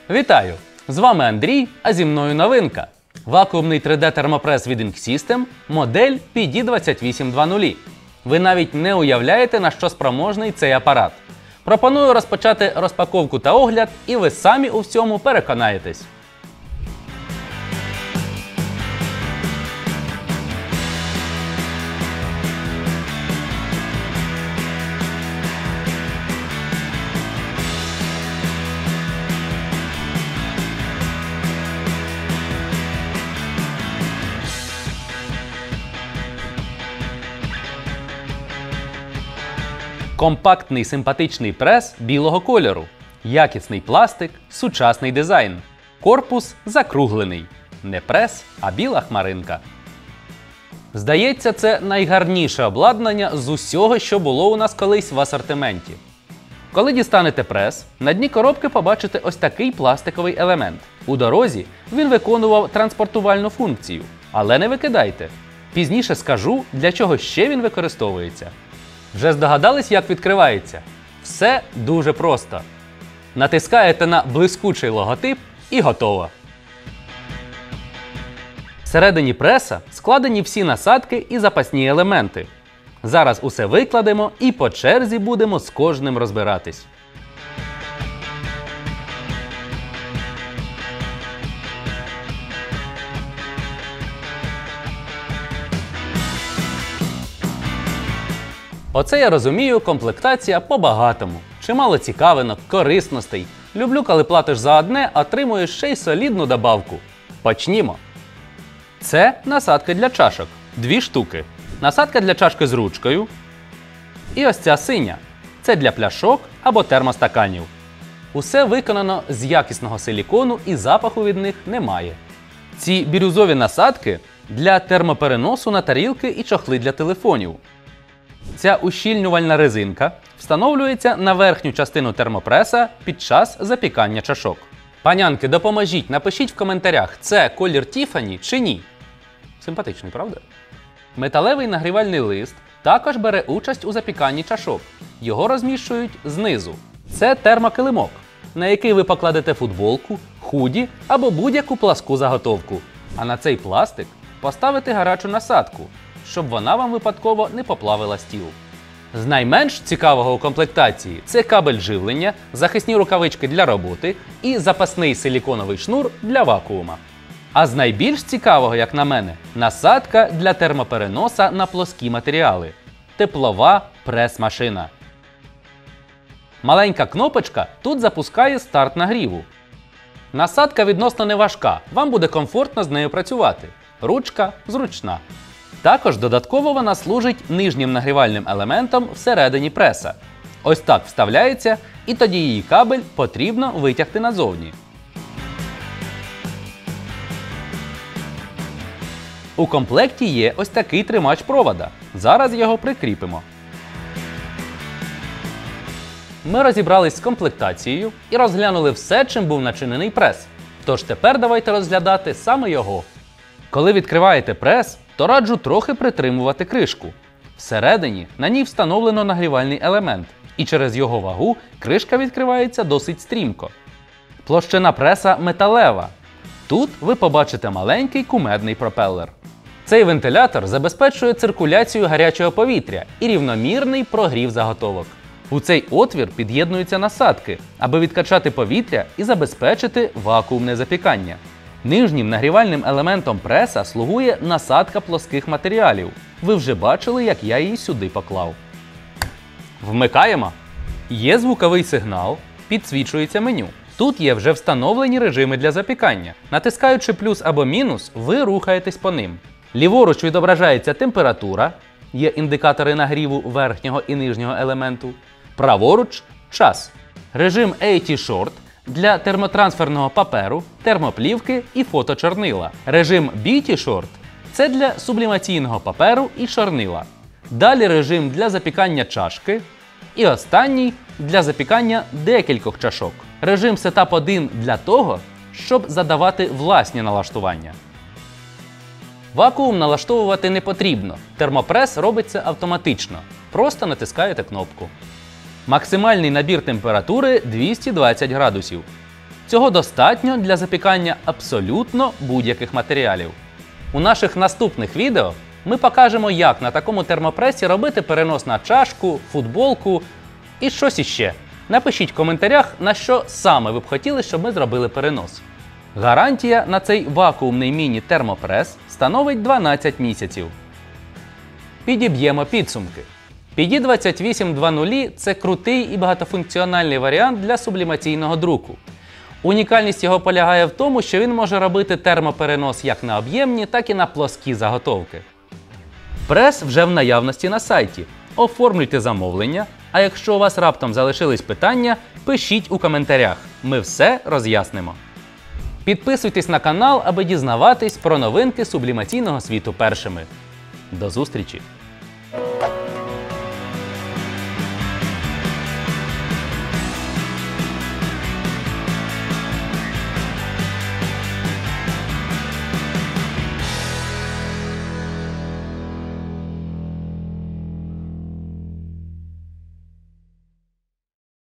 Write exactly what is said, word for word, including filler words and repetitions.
Вітаю! З вами Андрій, а зі мною новинка. Вакуумний три де термопрес від Inksystem, модель пі ді двадцять вісім двадцять. Ви навіть не уявляєте, на що спроможний цей апарат. Пропоную розпочати розпаковку та огляд, і ви самі у всьому переконаєтесь. Компактний симпатичний прес білого кольору, якісний пластик, сучасний дизайн. Корпус закруглений. Не прес, а біла хмаринка. Здається, це найгарніше обладнання з усього, що було у нас колись в асортименті. Коли дістанете прес, на дні коробки побачите ось такий пластиковий елемент. У дорозі він виконував транспортувальну функцію. Але не викидайте. Пізніше скажу, для чого ще він використовується. Вже здогадались, як відкривається? Все дуже просто. Натискаєте на блискучий логотип і готово. Всередині преса складені всі насадки і запасні елементи. Зараз усе викладемо і по черзі будемо з кожним розбиратись. Оце я розумію, комплектація по-багатому. Чимало цікавинок, корисностей. Люблю, коли платиш за одне, а отримуєш ще й солідну добавку. Почнімо. Це насадки для чашок. Дві штуки. Насадка для чашки з ручкою. І ось ця синя. Це для пляшок або термостаканів. Усе виконано з якісного силікону і запаху від них немає. Ці бірюзові насадки для термопереносу на тарілки і чохли для телефонів. Ця ущільнювальна резинка встановлюється на верхню частину термопреса під час запікання чашок. Панянки, допоможіть, напишіть в коментарях, це колір Тіфані чи ні. Симпатичний, правда? Металевий нагрівальний лист також бере участь у запіканні чашок. Його розміщують знизу. Це термокилимок, на який ви покладете футболку, худі або будь-яку пласку заготовку. А на цей пластик поставите гарячу насадку, щоб вона вам випадково не поплавила стіл. З найменш цікавого у комплектації це кабель живлення, захисні рукавички для роботи і запасний силіконовий шнур для вакуума. А з найбільш цікавого, як на мене, насадка для термопереноса на плоскі матеріали. Теплова прес-машина. Маленька кнопочка тут запускає старт нагріву. Насадка відносно не важка, вам буде комфортно з нею працювати. Ручка зручна. Також додатково вона служить нижнім нагрівальним елементом всередині преса. Ось так вставляється, і тоді її кабель потрібно витягти назовні. У комплекті є ось такий тримач провода. Зараз його прикріпимо. Ми розібрались з комплектацією і розглянули все, чим був начинений прес. Тож тепер давайте розглядати саме його. Коли відкриваєте прес, то раджу трохи притримувати кришку. Всередині на ній встановлено нагрівальний елемент, і через його вагу кришка відкривається досить стрімко. Площина преса металева. Тут ви побачите маленький кумедний пропелер. Цей вентилятор забезпечує циркуляцію гарячого повітря і рівномірний прогрів заготовок. У цей отвір під'єднуються насадки, аби відкачати повітря і забезпечити вакуумне запікання. Нижнім нагрівальним елементом преса слугує насадка плоских матеріалів. Ви вже бачили, як я її сюди поклав. Вмикаємо. Є звуковий сигнал, підсвічується меню. Тут є вже встановлені режими для запікання. Натискаючи плюс або мінус, ви рухаєтесь по ним. Ліворуч відображається температура, є індикатори нагріву верхнього і нижнього елементу. Праворуч – час. Режим ей ті Short для термотрансферного паперу, термоплівки і фоточорнила. Режим бі ті Short – це для сублімаційного паперу і чорнила. Далі режим для запікання чашки. І останній – для запікання декількох чашок. Режим Setup один для того, щоб задавати власні налаштування. Вакуум налаштовувати не потрібно. Термопрес робиться автоматично. Просто натискаєте кнопку. Максимальний набір температури двісті двадцять градусів. Цього достатньо для запікання абсолютно будь-яких матеріалів. У наших наступних відео ми покажемо, як на такому термопресі робити перенос на чашку, футболку і щось іще. Напишіть в коментарях, на що саме ви б хотіли, щоб ми зробили перенос. Гарантія на цей вакуумний міні-термопрес становить дванадцять місяців. Підіб'ємо підсумки. пі ді двадцять вісім двадцять – це крутий і багатофункціональний варіант для сублімаційного друку. Унікальність його полягає в тому, що він може робити термоперенос як на об'ємні, так і на плоскі заготовки. Прес вже в наявності на сайті. Оформлюйте замовлення, а якщо у вас раптом залишились питання, пишіть у коментарях. Ми все роз'яснимо. Підписуйтесь на канал, аби дізнаватись про новинки сублімаційного світу першими. До зустрічі!